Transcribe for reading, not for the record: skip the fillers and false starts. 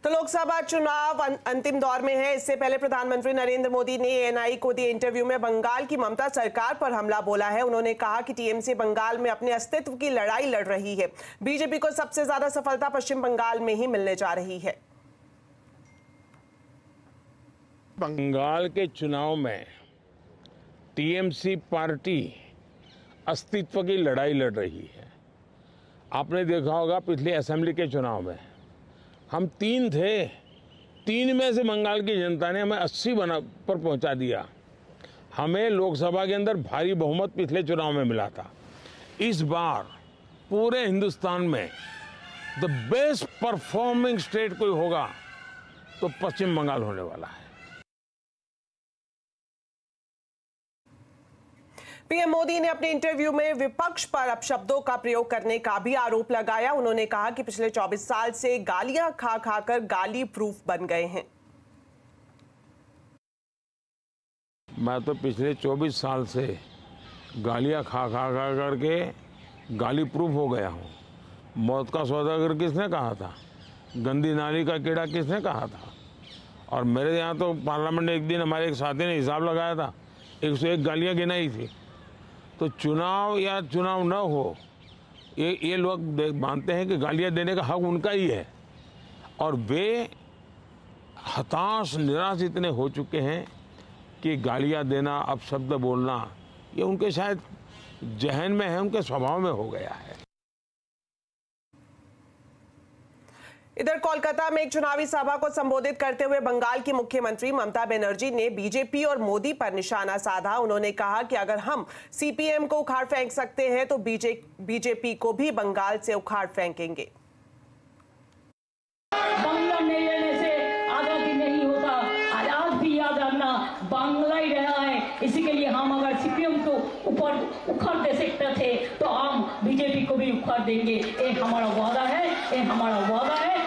तो लोकसभा चुनाव अंतिम दौर में है। इससे पहले प्रधानमंत्री नरेंद्र मोदी ने एएनआई को दिए इंटरव्यू में बंगाल की ममता सरकार पर हमला बोला है। उन्होंने कहा कि टीएमसी बंगाल में अपने अस्तित्व की लड़ाई लड़ रही है। बीजेपी को सबसे ज्यादा सफलता पश्चिम बंगाल में ही मिलने जा रही है। बंगाल के चुनाव में टीएमसी पार्टी अस्तित्व की लड़ाई लड़ रही है। आपने देखा होगा पिछले असेंबली के चुनाव में हम 3 थे, 3 में से बंगाल की जनता ने हमें 80 पर पहुंचा दिया। हमें लोकसभा के अंदर भारी बहुमत पिछले चुनाव में मिला था। इस बार पूरे हिंदुस्तान में द बेस्ट परफॉर्मिंग स्टेट कोई होगा तो पश्चिम बंगाल होने वाला है। पीएम मोदी ने अपने इंटरव्यू में विपक्ष पर अपशब्दों का प्रयोग करने का भी आरोप लगाया। उन्होंने कहा कि पिछले 24 साल से गालियां खा खाकर गाली प्रूफ बन गए हैं। मैं तो पिछले 24 साल से गालियां खा करके गाली प्रूफ हो गया हूं। मौत का सौदागर किसने कहा था? गंदी नाली का कीड़ा किसने कहा था? और मेरे यहाँ तो पार्लियामेंट में एक दिन हमारे एक साथी ने हिसाब लगाया था, 101 गालियां गिनाई थी। तो चुनाव या चुनाव न हो, ये लोग मानते हैं कि गालियां देने का हक उनका ही है, और वे हताश निराश इतने हो चुके हैं कि गालियां देना, अपशब्द बोलना, ये उनके शायद जहन में है, उनके स्वभाव में हो गया है। इधर कोलकाता में एक चुनावी सभा को संबोधित करते हुए बंगाल की मुख्यमंत्री ममता बनर्जी ने बीजेपी और मोदी पर निशाना साधा। उन्होंने कहा कि अगर हम सीपीएम को उखाड़ फेंक सकते हैं तो बीजेपी को भी बंगाल से उखाड़ फेंकेंगे। बांग्ला नहीं रहने से आजादी नहीं होता। आज भी याद रखना, बांग्ला ही रहा है। इसी के लिए हम अगर सीपीएम को ऊपर उखाड़ दे सकते थे तो हम बीजेपी को भी उखाड़ देंगे। ये हमारा वादा है, ये हमारा वादा है।